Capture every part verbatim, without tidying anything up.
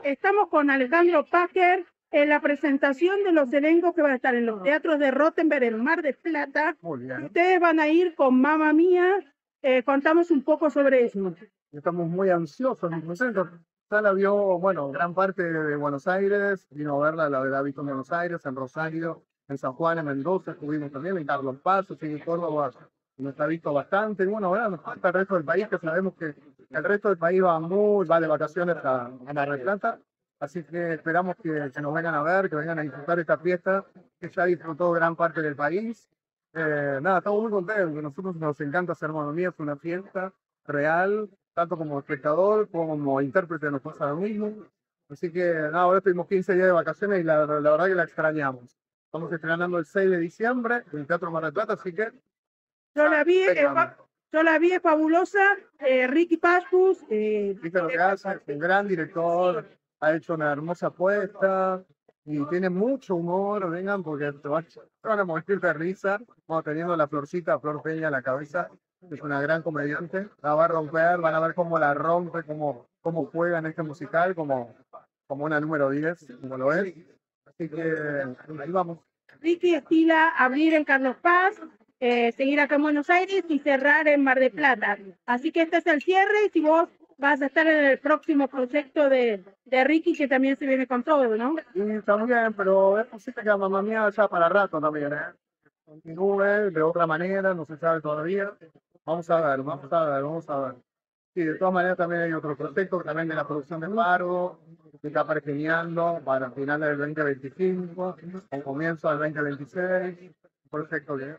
Estamos con Alejandro Packer en la presentación de los elencos que van a estar en los teatros de Rottenberg, en Mar del Plata. Ustedes van a ir con Mamma Mía. Eh, contamos un poco sobre eso. Estamos muy ansiosos, muy contentos. Ya la vio, bueno, gran parte de Buenos Aires, vino a verla, la la ha visto en Buenos Aires, en Rosario, en San Juan, en Mendoza, estuvimos también, en Carlos Paz, en Córdoba, nos ha visto bastante. Y bueno, ahora nos falta el resto del país, que sabemos que el resto del país va muy, va de vacaciones a, a Mar del Plata, así que esperamos que, que nos vengan a ver, que vengan a disfrutar esta fiesta, que ya disfrutó gran parte del país. Eh, nada, estamos muy contentos, a nosotros nos encanta hacer Mamma Mía, es una fiesta real, tanto como espectador como intérprete nos pasa lo mismo. Así que nada, ahora tuvimos quince días de vacaciones y la, la verdad que la extrañamos. Estamos estrenando el seis de diciembre en el Teatro Mar del Plata, así que... Yo la vi, eh, yo la vi, es fabulosa. Eh, Ricky Pascus. Eh, Viste lo que hace, es un gran director, ha hecho una hermosa apuesta y tiene mucho humor. Vengan porque te, va, te van a morir de risa. Vamos teniendo la Florcita, Flor Peña en la cabeza. Es una gran comediante, la va a romper, van a ver cómo la rompe, cómo, cómo juega en este musical, como, como una número diez, como lo es. Así que ahí vamos. Ricky estila abrir en Carlos Paz, eh, seguir acá en Buenos Aires y cerrar en Mar del Plata. Así que este es el cierre y si vos vas a estar en el próximo proyecto de, de Ricky, que también se viene con todo, ¿no? Sí, también, pero es posible que a Mamma Mía ya para rato también, ¿eh? Continúe de otra manera, no se sabe todavía. Vamos a ver, vamos a ver, vamos a ver. Sí, de todas maneras también hay otro proyecto, también de la producción de Fargo, que está perfeccionando para finales del veinte veinticinco, o comienzo del veinte veintiséis, un proyecto que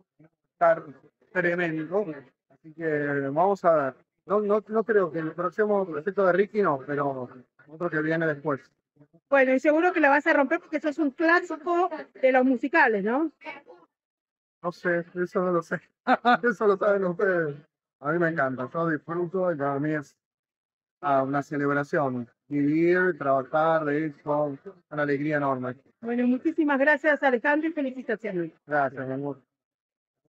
está tremendo. Así que vamos a ver. No, no, no creo que el próximo proyecto de Ricky no, pero otro que viene después. Bueno, y seguro que la vas a romper porque eso es un clásico de los musicales, ¿no? No sé, eso no lo sé. Eso lo saben ustedes. A mí me encanta, yo disfruto y para mí es ah, una celebración. Vivir, trabajar, de eso, una alegría enorme. Bueno, muchísimas gracias, Alejandro, y felicitaciones. Gracias, mi amor.